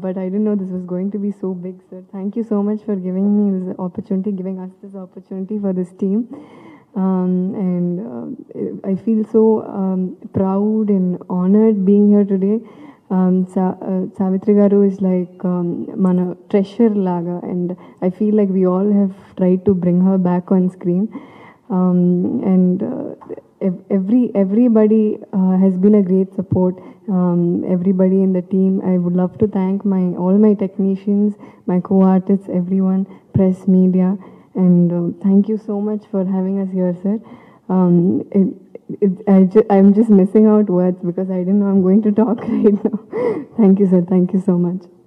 but I didn't know this was going to be so big, sir. Thank you so much for giving me this opportunity, giving us this opportunity for this team. I feel so proud and honored being here today. Savitri Garu is like mana treasure laga, and I feel like we all have tried to bring her back on screen. Everybody has been a great support. Everybody in the team. I would love to thank all my technicians, my co-artists, everyone, press, media, and thank you so much for having us here, sir. I'm just missing out words because I didn't know I'm going to talk right now. Thank you, sir. Thank you so much.